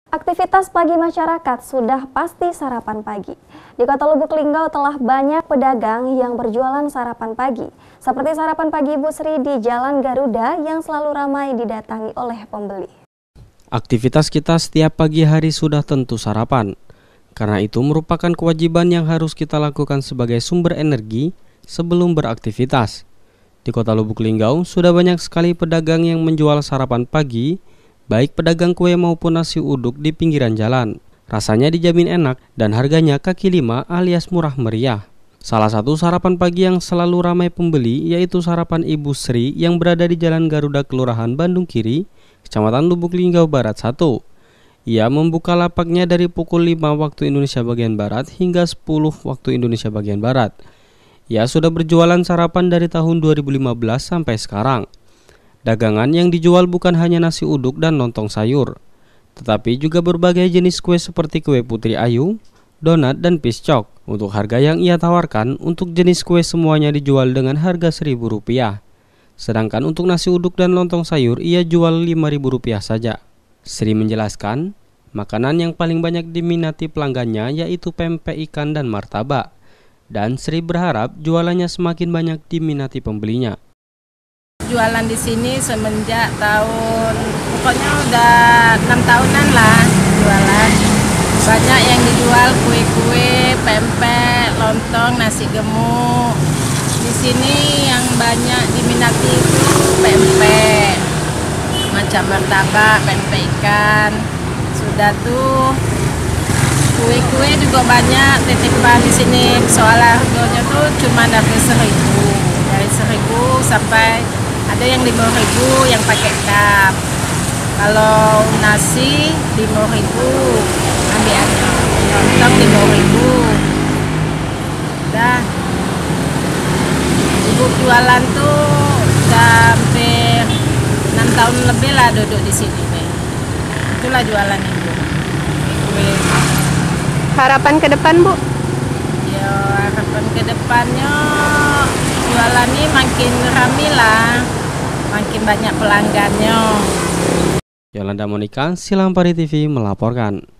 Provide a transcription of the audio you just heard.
Aktivitas pagi masyarakat sudah pasti sarapan pagi. Di Kota Lubuk Linggau telah banyak pedagang yang berjualan sarapan pagi. Seperti sarapan pagi Ibu Sri di Jalan Garuda yang selalu ramai didatangi oleh pembeli. Aktivitas kita setiap pagi hari sudah tentu sarapan. Karena itu merupakan kewajiban yang harus kita lakukan sebagai sumber energi sebelum beraktivitas. Di Kota Lubuk Linggau sudah banyak sekali pedagang yang menjual sarapan pagi, baik pedagang kue maupun nasi uduk di pinggiran jalan. Rasanya dijamin enak dan harganya kaki lima alias murah meriah. Salah satu sarapan pagi yang selalu ramai pembeli yaitu sarapan Ibu Sri yang berada di Jalan Garuda Kelurahan Bandung Kiri, Kecamatan Lubuk Linggau Barat 1. Ia membuka lapaknya dari pukul 5 waktu Indonesia bagian Barat hingga 10 waktu Indonesia bagian Barat. Ia sudah berjualan sarapan dari tahun 2015 sampai sekarang. Dagangan yang dijual bukan hanya nasi uduk dan lontong sayur, tetapi juga berbagai jenis kue seperti kue Putri Ayu, donat, dan piscok. Untuk harga yang ia tawarkan, untuk jenis kue semuanya dijual dengan harga Rp1.000. Sedangkan untuk nasi uduk dan lontong sayur ia jual Rp5.000 saja. Sri menjelaskan, makanan yang paling banyak diminati pelanggannya yaitu pempek ikan dan martabak. Dan Sri berharap jualannya semakin banyak diminati pembelinya. Jualan di sini semenjak pokoknya udah 6 tahunan lah jualan. Banyak yang dijual kue-kue, pempek, lontong, nasi gemuk. Di sini yang banyak diminati itu pempek, macam martabak, pempek ikan. Sudah tuh kue-kue juga banyak titipan di sini. Soal harganya tuh cuma dari 1.000, dari 1.000 sampai ada yang 5.000 yang pakai cup. Kalau nasi 5.000 ambilnya, lontong 5.000. Dah. Ibu jualan tuh udah hampir 6 tahun lebih lah duduk di sini nih. Itulah jualan ibu. Kue. Harapan ke depan, Bu? Ya, harapan ke depannya jualan ini makin ramai lah. Makin banyak pelanggannya. Yolanda Monika, Silampari TV melaporkan.